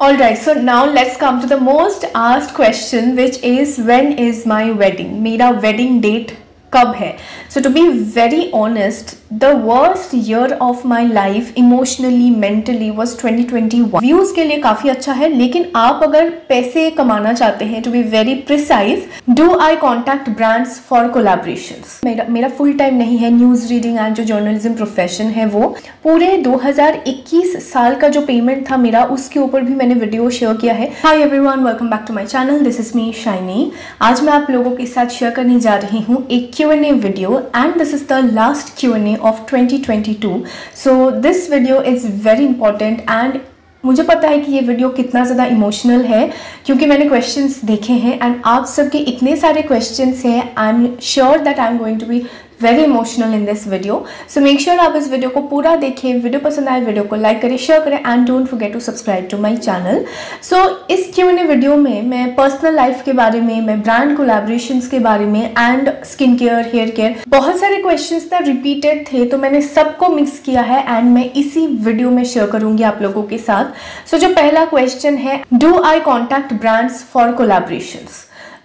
Alright, so now let's come to the most asked question, which is when is my wedding? मेरा wedding date कब है? So to be very honest, the worst year of my life emotionally, mentally was 2021. Views के लिए काफी अच्छा है, लेकिन आप अगर पैसे कमाना चाहते हैं, to be very precise, do I contact brands for collaborations? मेरा फुल टाइम नहीं है न्यूज रीडिंग एंड जो जर्नलिज्म प्रोफेशन है वो पूरे 2021 साल का जो पेमेंट था मेरा, उसके ऊपर भी मैंने वीडियो शेयर किया है. Hi everyone, welcome back to my channel. This is me Shiny. आज मैं आप लोगों के साथ शेयर करने जा रही हूँ एक Q&A video, and this is the last Q&A of 2022. So this video is very important and मुझे पता है कि ये वीडियो कितना ज़्यादा इमोशनल है क्योंकि मैंने क्वेश्चंस देखे हैं एंड आप सबके इतने सारे क्वेश्चंस हैं. I am sure that I am going to be very emotional in this video. So make sure आप इस वीडियो को पूरा देखें. वीडियो पसंद आए वीडियो को लाइक करें, शेयर करें and don't forget to subscribe to my channel. So इस Q&A वीडियो में मैं पर्सनल लाइफ के बारे में, मैं ब्रांड कोलैबोरेशंस के बारे में and skin care, hair care, बहुत सारे क्वेश्चंस ना रिपीटेड थे तो मैंने सबको मिक्स किया है एंड मैं इसी वीडियो में शेयर करूंगी आप लोगों के साथ. सो जो पहला क्वेश्चन है, do I contact brands for collaborations?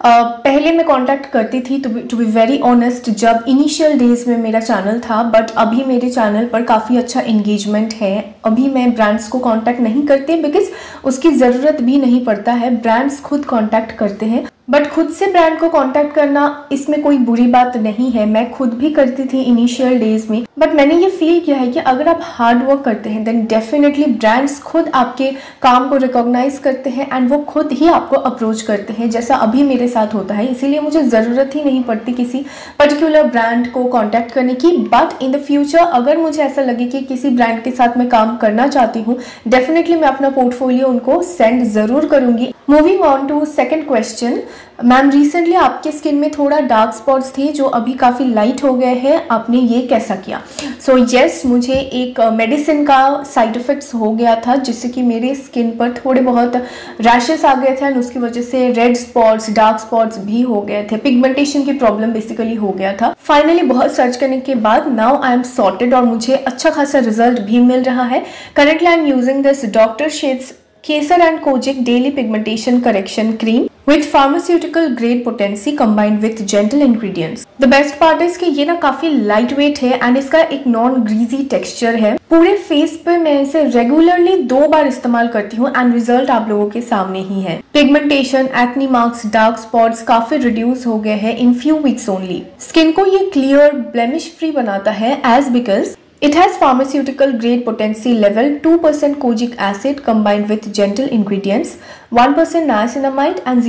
पहले मैं कांटेक्ट करती थी टू बी वेरी ऑनेस्ट जब इनिशियल डेज में मेरा चैनल था, बट अभी मेरे चैनल पर काफ़ी अच्छा एंगेजमेंट है. अभी मैं ब्रांड्स को कांटेक्ट नहीं करती बिकॉज उसकी ज़रूरत भी नहीं पड़ता है. ब्रांड्स खुद कांटेक्ट करते हैं, बट खुद से ब्रांड को कांटेक्ट करना इसमें कोई बुरी बात नहीं है. मैं खुद भी करती थी इनिशियल डेज में, बट मैंने ये फील किया है कि अगर आप हार्ड वर्क करते हैं देन डेफिनेटली ब्रांड्स खुद आपके काम को रिकॉग्नाइज करते हैं एंड वो खुद ही आपको अप्रोच करते हैं, जैसा अभी मेरे साथ होता है. इसीलिए मुझे ज़रूरत ही नहीं पड़ती किसी पर्टिकुलर ब्रांड को कॉन्टैक्ट करने की. बट इन द फ्यूचर अगर मुझे ऐसा लगे कि किसी ब्रांड के साथ मैं काम करना चाहती हूँ, डेफिनेटली मैं अपना पोर्टफोलियो उनको सेंड ज़रूर करूँगी. Moving on to second question, ma'am recently आपके स्किन में थोड़ा डार्क स्पॉट्स थे जो अभी काफ़ी लाइट हो गए हैं, आपने ये कैसा किया? सो यस, मुझे एक मेडिसिन का साइड इफ़ेक्ट्स हो गया था जिससे कि मेरे स्किन पर थोड़े बहुत रैशेस आ गए थे एंड उसकी वजह से रेड स्पॉट्स, डार्क स्पॉट्स भी हो गए थे. पिगमेंटेशन की प्रॉब्लम बेसिकली हो गया था. फाइनली बहुत सर्च करने के बाद नाउ आई एम सॉर्टेड और मुझे अच्छा खासा रिजल्ट भी मिल रहा है. Currently I am using this doctor shades kesar and kojic daily pigmentation correction cream with pharmaceutical grade potency combined with gentle ingredients. The best part is कि ये ना काफी लाइट वेट है एंड इसका एक नॉन ग्रीजी टेक्सचर है. पूरे face पे मैं इसे रेगुलरली 2 बार इस्तेमाल करती हूँ एंड रिजल्ट आप लोगों के सामने ही है. Pigmentation, acne marks, dark spots काफी रिड्यूस हो गए हैं in few weeks only. Skin को ये क्लियर, ब्लेमिश फ्री बनाता है as because it has pharmaceutical grade potency level 2% kojic acid combined with gentle ingredients, 1% niacinamide and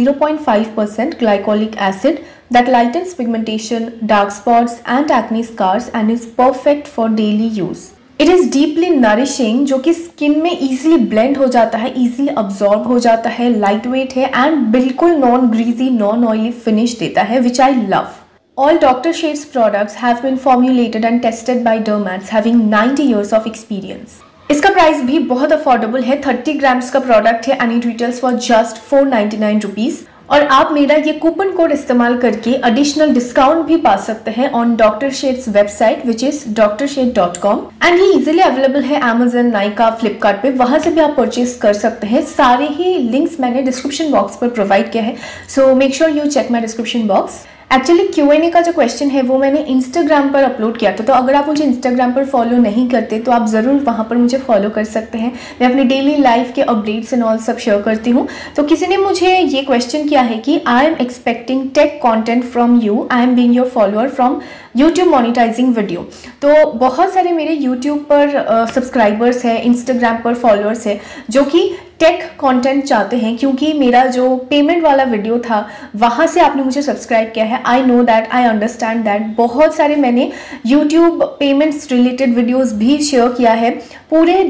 0.5% glycolic acid that lightens pigmentation, dark spots and acne scars and is perfect for daily use. It is deeply nourishing जो कि skin में easily blend हो जाता है, easily absorb हो जाता है, lightweight है and बिल्कुल non greasy, non oily finish देता है, which I love. All Dr. Shades products have been formulated and tested by dermats having 90 years of experience. इसका प्राइस भी बहुत अफोर्डेबल है. 30 ग्राम्स का प्रोडक्ट है and it retails for just 499 rupees. और आप मेरा ये कूपन कोड इस्तेमाल करके एडिशनल डिस्काउंट भी पा सकते हैं on doctor shades website which is drshade.com and ये इजीली अवेलेबल है Amazon, नाइका, फ्लिपकार्ट पे. वहां से भी आप परचेज कर सकते हैं. सारे ही लिंक्स मैंने डिस्क्रिप्शन बॉक्स पर प्रोवाइड किया है, so make sure you check my description box. Actually Q&A का जो क्वेश्चन है वो मैंने इंस्टाग्राम पर अपलोड किया था, तो अगर आप मुझे इंस्टाग्राम पर फॉलो नहीं करते तो आप ज़रूर वहाँ पर मुझे फॉलो कर सकते हैं. मैं अपनी डेली लाइफ के अपडेट्स एंड ऑल सब शेयर करती हूँ. तो किसी ने मुझे ये क्वेश्चन किया है कि I am expecting tech content from you, I am being your follower from YouTube monetizing video. तो बहुत सारे मेरे यूट्यूब पर सब्सक्राइबर्स हैं, इंस्टाग्राम पर फॉलोअर्स हैं जो कि टेक कंटेंट चाहते हैं क्योंकि मेरा जो पेमेंट वाला वीडियो था वहाँ से आपने मुझे सब्सक्राइब किया है. I know that, I understand that. बहुत सारे मैंने यूट्यूब पेमेंट्स रिलेटेड वीडियोस भी शेयर किया है. पूरे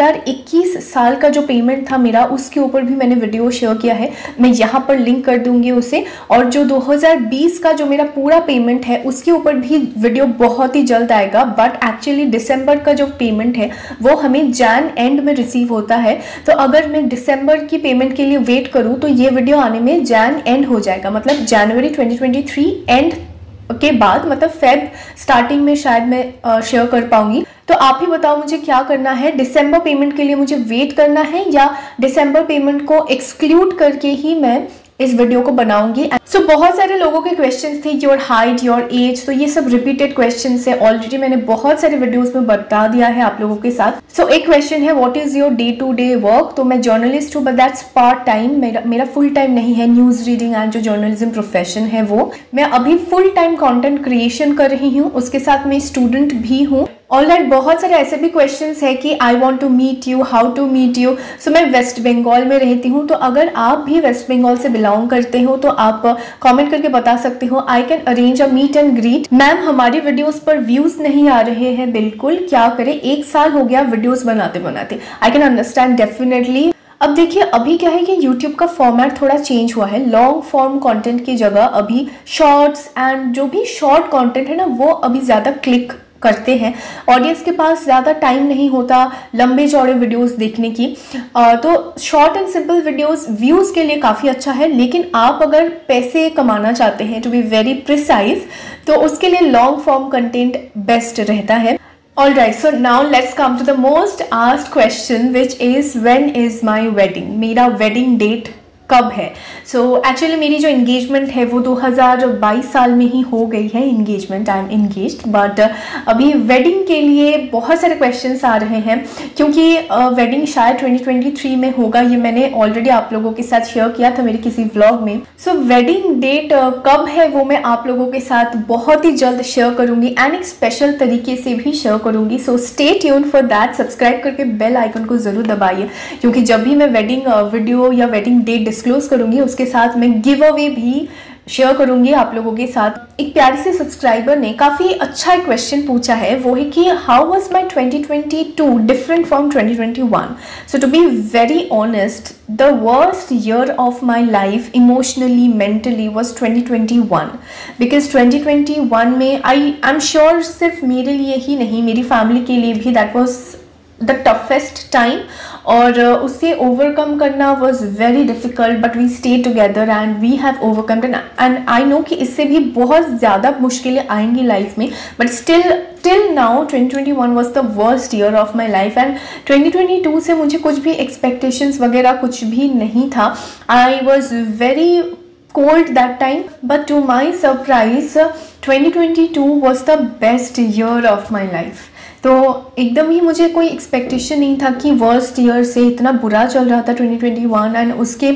2021 साल का जो पेमेंट था मेरा, उसके ऊपर भी मैंने वीडियो शेयर किया है. मैं यहाँ पर लिंक कर दूंगी उसे. और जो 2020 का जो मेरा पूरा पेमेंट है उसके ऊपर भी वीडियो बहुत ही जल्द आएगा. बट एक्चुअली दिसंबर का जो पेमेंट है वो हमें जैन एंड में रिसीव होता है. तो अगर मैं दिसंबर की पेमेंट के लिए वेट करूं तो ये वीडियो आने में जैन एंड हो जाएगा, मतलब जनवरी 2023 एंड के बाद, मतलब फेब स्टार्टिंग में शायद मैं शेयर कर पाऊंगी. तो आप ही बताओ मुझे क्या करना है, दिसंबर पेमेंट के लिए मुझे वेट करना है या दिसंबर पेमेंट को एक्सक्लूड करके ही मैं इस वीडियो को बनाऊंगी। सो बहुत सारे लोगों के क्वेश्चंस थे, योर हाइट, योर एज, तो ये सब रिपीटेड क्वेश्चंस है। ऑलरेडी मैंने बहुत सारे वीडियोस में बता दिया है आप लोगों के साथ। सो एक क्वेश्चन है, what is your day to day work. तो मैं जर्नलिस्ट हूँ बट दैट्स पार्ट टाइम, मेरा फुल टाइम नहीं है। न्यूज रीडिंग एंड जो जर्नलिज्म प्रोफेशन है वो मैं अभी फुल टाइम कंटेंट क्रिएशन कर रही हूँ, उसके साथ मैं स्टूडेंट भी हूँ। ऑलराइट, बहुत सारे ऐसे भी क्वेश्चंस है कि I want to meet you, how to meet you. So मैं वेस्ट बंगाल में रहती हूँ, तो अगर आप भी वेस्ट बंगाल से बिलोंग करते हो तो आप कमेंट करके बता सकते हो। I can arrange a meet and greet. Ma'am हमारी वीडियोस पर व्यूज नहीं आ रहे हैं, बिल्कुल क्या करें, 1 साल हो गया वीडियोस बनाते बनाते। I can understand definitely. अब देखिए अभी क्या है कि YouTube का फॉर्मेट थोड़ा चेंज हुआ है। लॉन्ग फॉर्म कंटेंट की जगह अभी शॉर्ट्स एंड जो भी शॉर्ट कंटेंट है ना वो अभी ज़्यादा क्लिक करते हैं। ऑडियंस के पास ज़्यादा टाइम नहीं होता लंबे चौड़े वीडियोस देखने की, तो short and simple videos views के लिए काफ़ी अच्छा है। लेकिन आप अगर पैसे कमाना चाहते हैं, टू बी वेरी प्रिसाइज, तो उसके लिए लॉन्ग फॉर्म कंटेंट बेस्ट रहता है। Alright, so now let's come to the most asked question, which is when is my wedding? मेरा wedding date कब है। सो एक्चुअली मेरी जो इंगेजमेंट है वो 2022 साल में ही हो गई है engagement, I am engaged. But अभी वेडिंग के लिए बहुत सारे क्वेश्चंस आ रहे हैं क्योंकि वेडिंग शायद 2023 में होगा। ये मैंने ऑलरेडी आप लोगों के साथ शेयर किया था मेरे किसी व्लॉग में। सो वेडिंग डेट कब है वो मैं आप लोगों के साथ बहुत ही जल्द शेयर करूंगी एंड एक स्पेशल तरीके से भी शेयर करूंगी। So stay tune for that. Subscribe करके बेल आइकन को ज़रूर दबाइए क्योंकि जब भी मैं वेडिंग वीडियो या वेडिंग डेट डिस्क्लोज करूंगी उसके साथ मैं गिव अवे भी शेयर करूंगी आप लोगों के साथ। एक प्यारी से सब्सक्राइबर ने काफ़ी अच्छा एक क्वेश्चन पूछा है, वो है कि how was my 2022 different from 2021। So to be very honest, the worst year of my life emotionally mentally was 2021 because 2021 में आई एम श्योर सिर्फ मेरे लिए ही नहीं मेरी फैमिली के लिए भी that was the toughest time और उससे ओवरकम करना was very difficult but we stay together and we have overcome and I know कि इससे भी बहुत ज़्यादा मुश्किलें आएंगी लाइफ में। But till now 2021 was the worst year of my life and 2022 से मुझे कुछ भी एक्सपेक्टेशंस वगैरह कुछ भी नहीं था। I was very cold that time, but to my surprise 2022 was the best year of my life। तो एकदम ही मुझे कोई एक्सपेक्टेशन नहीं था कि वर्स्ट ईयर से इतना बुरा चल रहा था 2021 एंड उसके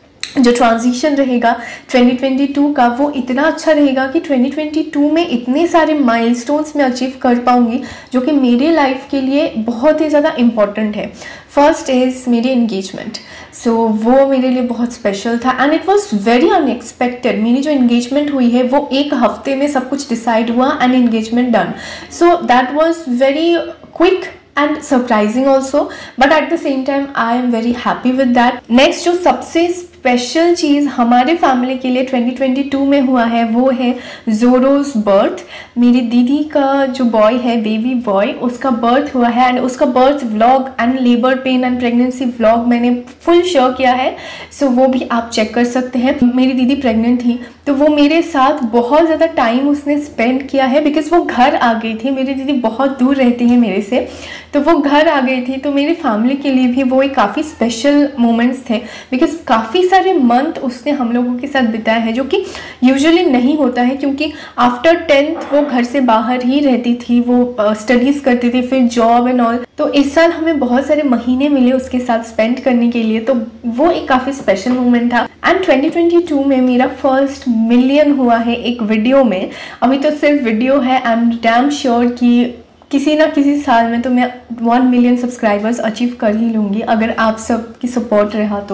जो ट्रांजिशन रहेगा 2022 का वो इतना अच्छा रहेगा कि 2022 में इतने सारे माइलस्टोन्स मैं अचीव कर पाऊंगी जो कि मेरे लाइफ के लिए बहुत ही ज़्यादा इम्पॉर्टेंट है। फर्स्ट इज़ मेरी एंगेजमेंट। सो वो मेरे लिए बहुत स्पेशल था and it was very unexpected. मेरी जो एंगेजमेंट हुई है वो 1 हफ्ते में सब कुछ डिसाइड हुआ and engagement done. So that was very quick and surprising also, but at the same time I am very happy with that। next जो सबसे स्पेशल चीज़ हमारे फैमिली के लिए 2022 में हुआ है वो है जोरो's बर्थ। मेरी दीदी का जो बॉय है बेबी बॉय उसका बर्थ हुआ है एंड उसका birth vlog and labour pain and pregnancy vlog मैंने फुल शेयर किया है। सो वो भी आप चेक कर सकते हैं। मेरी दीदी प्रेग्नेंट थी तो वो मेरे साथ बहुत ज़्यादा टाइम उसने स्पेंड किया है बिकॉज वो घर आ गई थी। मेरी दीदी बहुत दूर रहती है मेरे से, तो वो घर आ गई थी। तो मेरी फैमिली के लिए भी वो एक काफ़ी स्पेशल मोमेंट्स थे बिकॉज काफ़ी सारे मंथ उसने हम लोगों के साथ बिताया है जो कि यूजुअली नहीं होता है क्योंकि आफ्टर 10th वो घर से बाहर ही रहती थी, वो स्टडीज़ करती थी फिर जॉब एंड ऑल। तो इस साल हमें बहुत सारे महीने मिले उसके साथ स्पेंड करने के लिए, तो वो एक काफ़ी स्पेशल मोमेंट था। एंड 2022 में मेरा फर्स्ट मिलियन हुआ है एक वीडियो में। अभी तो सिर्फ वीडियो है, आई एम डैम श्योर कि किसी ना किसी साल में तो मैं 1 मिलियन सब्सक्राइबर्स अचीव कर ही लूँगी अगर आप सब की सपोर्ट रहा तो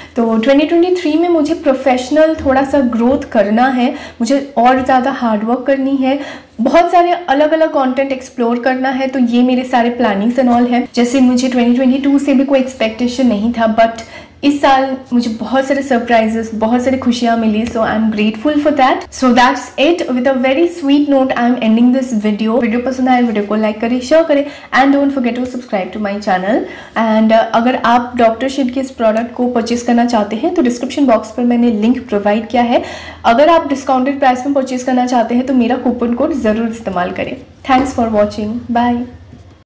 2023 में मुझे प्रोफेशनल थोड़ा सा ग्रोथ करना है, मुझे और ज़्यादा हार्डवर्क करनी है, बहुत सारे अलग अलग कंटेंट एक्सप्लोर करना है। तो ये मेरे सारे प्लानिंग्स एंड ऑल है। जैसे मुझे 2022 से भी कोई एक्सपेक्टेशन नहीं था बट इस साल मुझे बहुत सारे सरप्राइजेस, बहुत सारी खुशियाँ मिली। So I am grateful for that. So that's it. With a very sweet note I am ending this video. पसंद आए वीडियो को लाइक करें, शेयर करें and don't forget to subscribe to my channel. And अगर आप doctor shit के इस product को परचेज करना चाहते हैं तो डिस्क्रिप्शन बॉक्स पर मैंने लिंक प्रोवाइड किया है। अगर आप डिस्काउंटेड प्राइस में परचेज करना चाहते हैं तो मेरा कूपन कोड ज़रूर इस्तेमाल करें। Thanks for watching. बाय।